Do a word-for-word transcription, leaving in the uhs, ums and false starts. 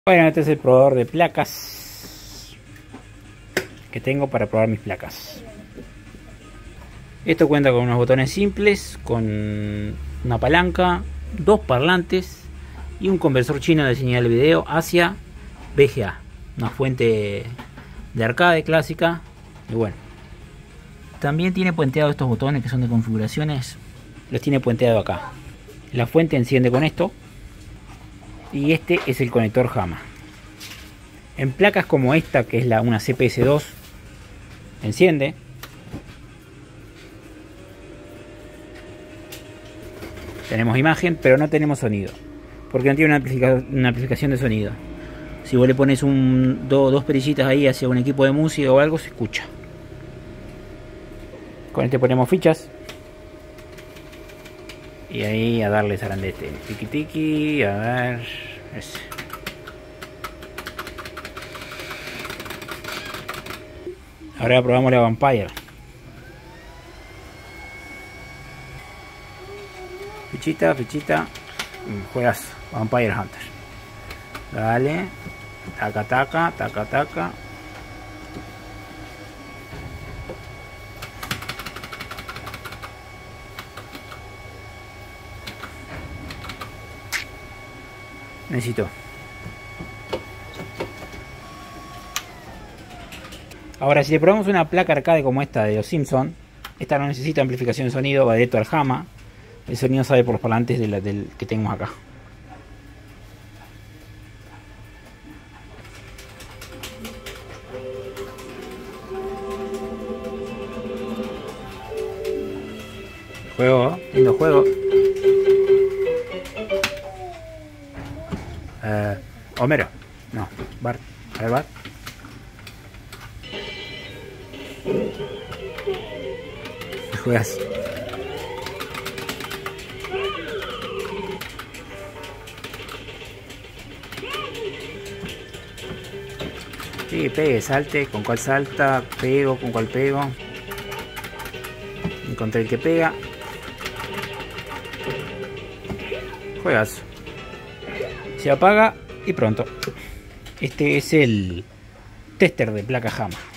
Bueno, este es el probador de placas que tengo para probar mis placas. Esto cuenta con unos botones simples, con una palanca, dos parlantes y un conversor chino de señal de video hacia V G A, una fuente de arcade clásica. Y bueno, también tiene puenteado estos botones que son de configuraciones, los tiene puenteado acá. La fuente enciende con esto. Y este es el conector JAMA. En placas como esta, que es la, una C P S dos, enciende. Tenemos imagen, pero no tenemos sonido, porque no tiene una, amplifica, una amplificación de sonido. Si vos le pones un, do, dos perillitas ahí hacia un equipo de música o algo, se escucha. Con este ponemos fichas. Y ahí a darle zarandete. Tiki tiki, a ver. Ese. Ahora probamos la Vampire. Fichita, fichita. Juegas Vampire Hunter. Dale. Taca, taca, taca, taca. Necesito. Ahora, si le probamos una placa arcade como esta de los Simpsons, esta no necesita amplificación de sonido, va directo al JAMA. El sonido sale por los parlantes de la, del que tenemos acá. Juego, lindo juego. Uh, Homero, no, Bart, a ver, Bart. Juegas. Sí, pegue, salte, con cuál salta, pego, con cuál pego. Encontré el que pega. Juegas. Se apaga y pronto. Este es el tester de placa JAMA.